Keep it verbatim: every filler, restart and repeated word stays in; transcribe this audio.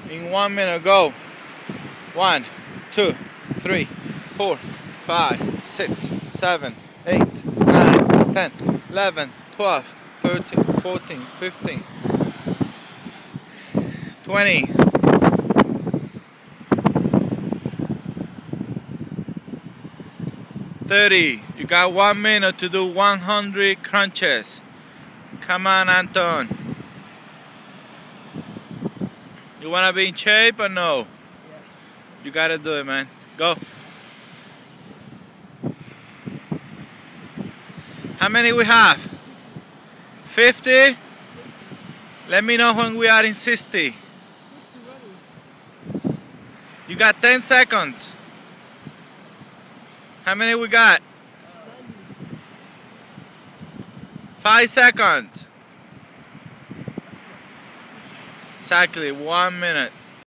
In one minute, go. One, two, three, four, five, six, seven, eight, nine, ten, eleven, twelve, thirteen, fourteen, fifteen, twenty. thirty. You got one minute to do one hundred crunches. Come on, Anton. You wanna be in shape or no? Yeah. You gotta do it, man. Go. How many we have? fifty? Let me know when we are in sixty. You got ten seconds. How many we got? Five seconds. Exactly one minute.